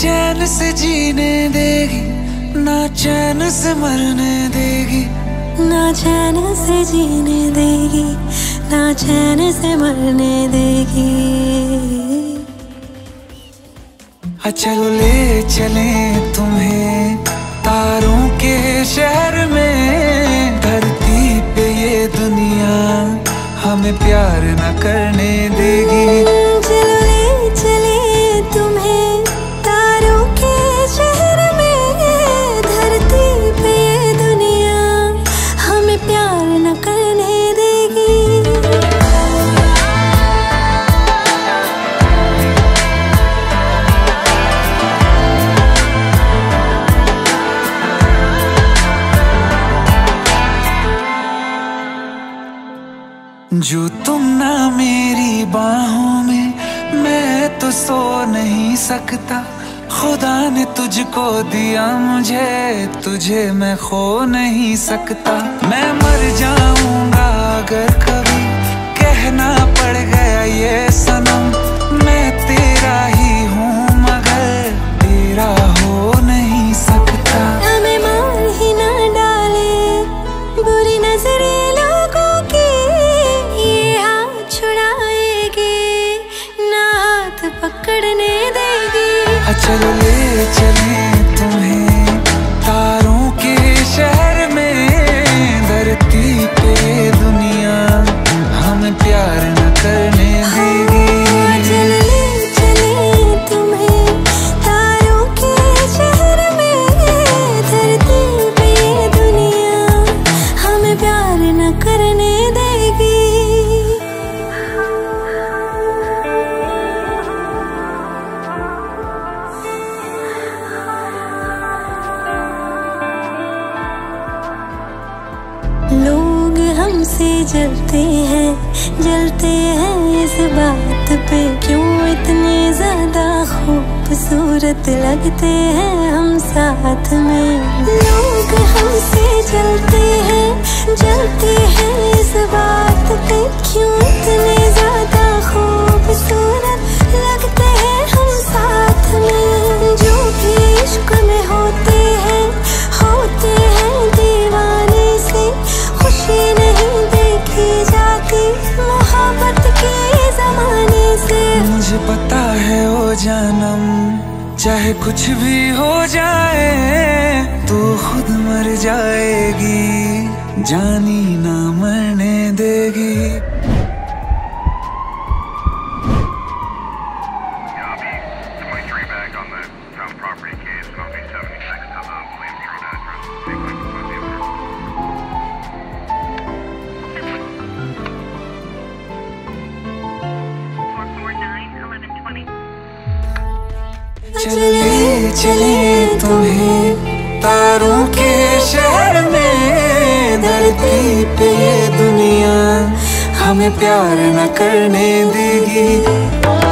चैन से जीने देगी, ना चैन से मरने देगी। ना चैन से जीने देगी, ना चैन से मरने देगी। चलो ले चले तुम्हें तारों के शहर में। धरती पे ये दुनिया हमें प्यार न करने देगी। चलो ले चले तुम्हें तारों के शहर में। धरती पे ये दुनिया हमें प्यार न करने देगी। जो तुम ना मेरी बाहों में, मैं तो सो नहीं सकता। खुदा ने तुझको दिया मुझे, तुझे मैं खो नहीं सकता। मैं मर जाऊंगा अगर कभी कहना पड़ गया ये सनम। मैं तेरा ही हूँ मगर तेरा हो नहीं सकता। हमें मार ही ना डाले बुरी नजरे लोगों की, ये हाथ छुड़ाएगी ना हाथ पकड़ने देगी। चलो ले चले तुम्हें तारों के शहर में। धरती पे दुनिया हमें प्यार न करने देगी। चलो ले चले तुम्हें तारों के शहर में। धरती पे ये दुनिया हमें प्यार न करने देगी। लोग हमसे जलते हैं इस बात पे। क्यों इतने ज्यादा खूबसूरत लगते हैं हम साथ में। लोग हमसे जलते हैं इस बात पे। क्यों इतने ज्यादा खूबसूरत लगते हैं हम साथ में। जो भी इश्क में होते हैं दीवाने से। खुशी नहीं देखी जाती मोहब्बत के जमाने से। मुझे पता है ओ जानम, चाहे कुछ भी हो जाए तू खुद मर जाएगी, जानी ना मरने देगी। चले चले तुम्हें तारों के शहर में। धरती पे ये दुनिया हमें प्यार न करने देगी।